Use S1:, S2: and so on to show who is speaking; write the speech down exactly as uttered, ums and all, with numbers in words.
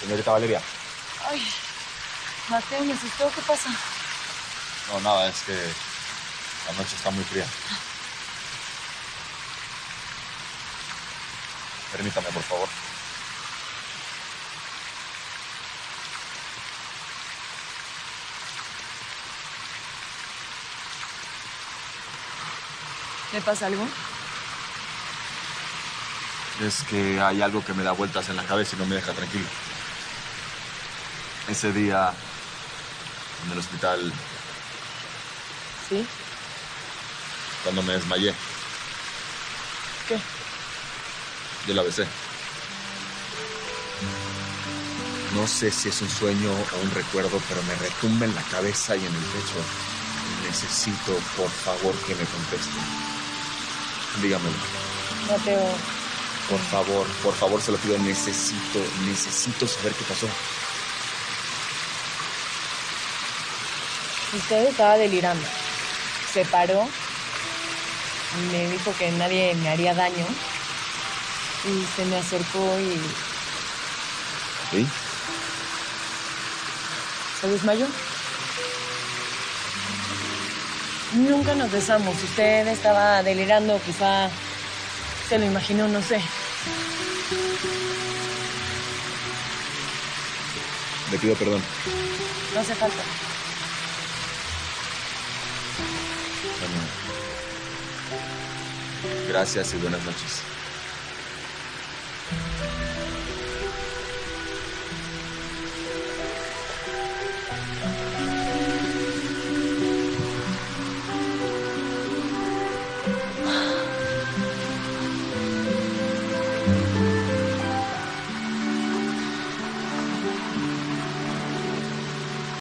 S1: Señorita Valeria.
S2: Ay, Mateo, me asustó. ¿Qué pasa?
S1: No, nada, es que la noche está muy fría. Permítame, por favor.
S2: ¿Le pasa algo?
S1: Es que hay algo que me da vueltas en la cabeza y no me deja tranquilo. Ese día en el hospital,
S2: ¿Sí?
S1: cuando me desmayé,
S2: ¿Qué?
S1: yo la besé. No sé si es un sueño o un recuerdo, pero me retumba en la cabeza y en el pecho. Necesito, por favor, que me conteste. Dígamelo.
S2: Mateo.
S1: Por favor, por favor, se lo pido. Necesito, necesito saber qué pasó.
S2: Usted estaba delirando. Se paró y me dijo que nadie me haría daño. Y se me acercó y
S1: ¿Sí?
S2: se desmayó. Nunca nos besamos. Usted estaba delirando, quizá se lo imaginó, no sé.
S1: Le pido perdón.
S2: No hace falta.
S1: Bueno, gracias y buenas noches.